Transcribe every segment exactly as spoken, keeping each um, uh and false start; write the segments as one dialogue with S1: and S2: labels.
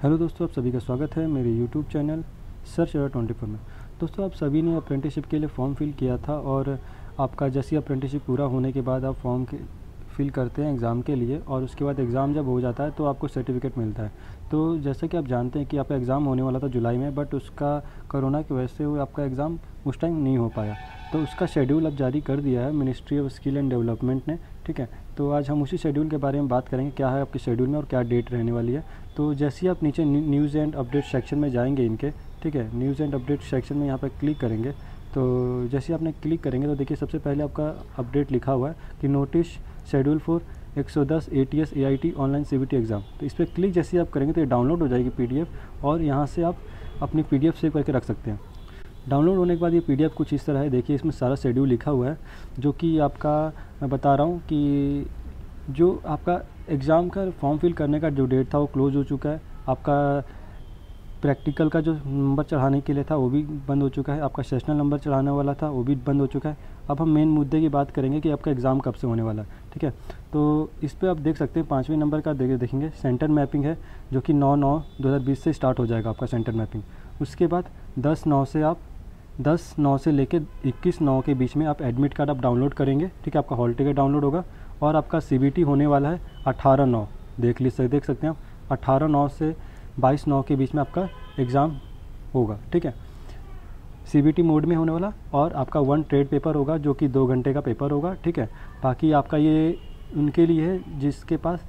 S1: Hello दोस्तों, आप सभी का स्वागत है मेरे यूट्यूब चैनल सर्च अड्डा ट्वेंटी फोर में। दोस्तों, आप सभी ने अप्रेंटिसशिप के लिए फ़ॉर्म फिल किया था और आपका जैसे अप्रेंटिसशिप पूरा होने के बाद आप फॉर्म के फिल करते हैं एग्ज़ाम के लिए और उसके बाद एग्ज़ाम जब हो जाता है तो आपको सर्टिफिकेट मिलता है। तो जैसा कि आप जानते हैं कि आपका एग्ज़ाम होने वाला था जुलाई में, बट उसका कोरोना की वजह से वो आपका एग्ज़ाम उस टाइम नहीं हो पाया। तो उसका शेड्यूल अब जारी कर दिया है ministry of skill and development ने। ठीक है, तो आज हम उसी शेड्यूल के बारे में बात करेंगे, क्या है आपके शेड्यूल में और क्या डेट रहने वाली है। तो जैसे ही आप नीचे न्यूज़ एंड अपडेट सेक्शन में जाएंगे इनके, ठीक है, न्यूज़ एंड अपडेट सेक्शन में यहाँ पर क्लिक करेंगे। तो जैसे ही आपने क्लिक करेंगे तो देखिए सबसे पहले आपका अपडेट लिखा हुआ है कि नोटिस शेड्यूल फॉर एक सौ दस A T S A I T online C B T exam. तो इस पर क्लिक जैसे ही आप करेंगे तो ये डाउनलोड हो जाएगी पी डी एफ और यहाँ से आप अपनी पी डी एफ सेव करके रख सकते हैं। डाउनलोड होने के बाद ये पी डी एफ कुछ इस तरह है। देखिए इसमें सारा शेड्यूल लिखा हुआ है, जो कि आपका मैं बता रहा हूँ कि जो आपका एग्ज़ाम का फॉर्म फिल करने का जो डेट था वो क्लोज़ हो चुका है। आपका प्रैक्टिकल का जो नंबर चढ़ाने के लिए था वो भी बंद हो चुका है। आपका सेशनल नंबर चढ़ाने वाला था वो भी बंद हो चुका है। अब हम मेन मुद्दे की बात करेंगे कि आपका एग्ज़ाम कब से होने वाला है। ठीक है, तो इस पे आप देख सकते हैं पाँचवें नंबर का देखे देखेंगे सेंटर मैपिंग है, जो कि नौ नौ दो हज़ार बीस से स्टार्ट हो जाएगा आपका सेंटर मैपिंग। उसके बाद दस नौ से आप दस नौ से लेकर इक्कीस नौ के बीच में आप एडमिट कार्ड आप डाउनलोड करेंगे। ठीक है, आपका हॉल टिकट डाउनलोड होगा और आपका सी बी टी होने वाला है अठारह नौ। देख लीजिए, देख सकते हैं आप अठारह नौ से बाईस नौ के बीच में आपका एग्ज़ाम होगा। ठीक है, सी बी टी मोड में होने वाला और आपका वन ट्रेड पेपर होगा जो कि दो घंटे का पेपर होगा। ठीक है, बाकी आपका ये उनके लिए है जिसके पास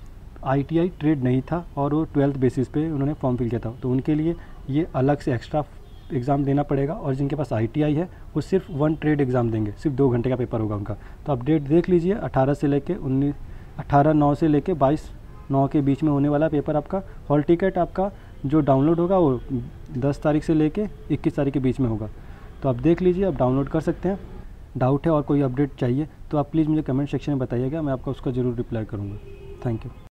S1: आई टी आई ट्रेड नहीं था और वो ट्वेल्थ बेसिस पे उन्होंने फॉर्म फिल किया था, तो उनके लिए ये अलग से एक्स्ट्रा एग्ज़ाम देना पड़ेगा। और जिनके पास आई टी आई है वो सिर्फ वन ट्रेड एग्ज़ाम देंगे, सिर्फ दो घंटे का पेपर होगा उनका। तो आप डेट देख लीजिए, अठारह से लेके उन्नीस अठारह नौ से लेके बाईस नौ के बीच में होने वाला पेपर आपका। हॉल टिकट आपका जो डाउनलोड होगा वो दस तारीख से लेके इक्कीस तारीख के बीच में होगा। तो आप देख लीजिए, आप डाउनलोड कर सकते हैं। डाउट है और कोई अपडेट चाहिए तो आप प्लीज़ मुझे कमेंट सेक्शन में बताइएगा, मैं आपका उसका ज़रूर रिप्लाई करूँगा। Thank you.